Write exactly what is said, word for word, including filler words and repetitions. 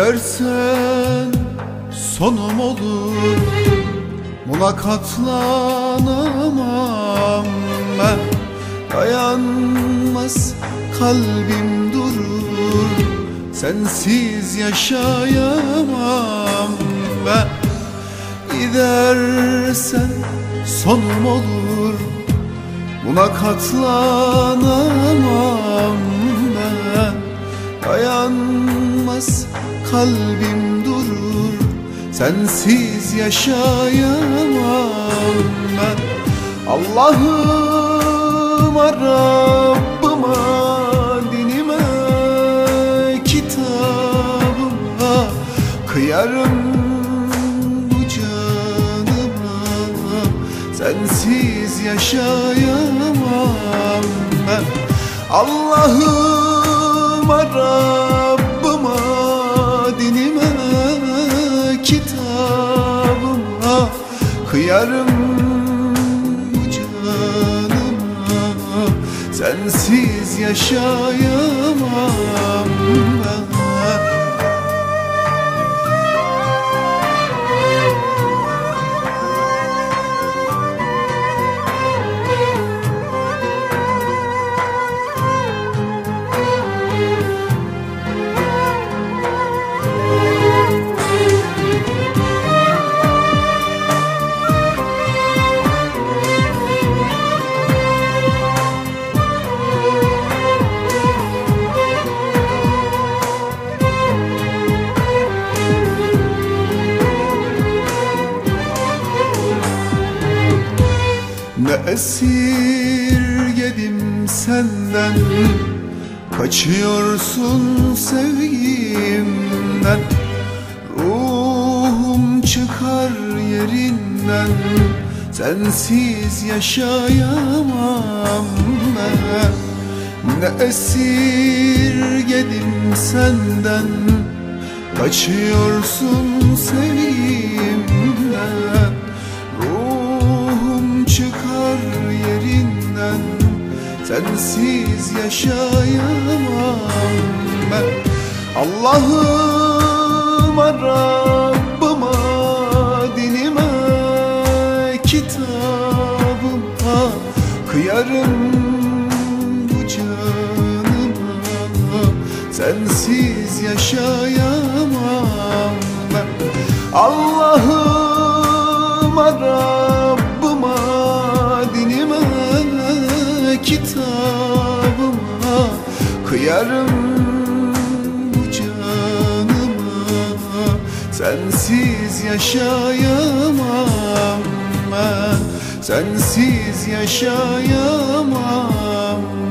Gidersen sonum olur, buna katlanamam ben. Dayanmaz kalbim durur, sensiz yaşayamam ben. Gidersen sonum olur, buna katlanamam ben. Dayanmaz kalbim durur, sensiz yaşayamam ben. Allah'ıma, Rabbıma, dinime, kitabıma kıyarım bu canıma. Sensiz yaşayamam ben. Allah'ıma, Rabbıma, dinime, kitabıma kıyarım bu canıma. Sensiz yaşayamam ben. Ne esirgedim senden, kaçıyorsun sevgimden. Ruhum çıkar yerinden, sensiz yaşayamam ben. Ne esirgedim senden, kaçıyorsun sevgimden. Ruhum çıkar yerinden, sensiz yaşayamam ben. Allah'ıma, Rabbıma, dinime, kitabıma kıyarım bu canıma. Sensiz yaşayamam ben. Allah'ıma, Rabbıma, dinime, kitabıma kıyarım bu canıma. Sensiz yaşayamam ben. Sensiz yaşayamam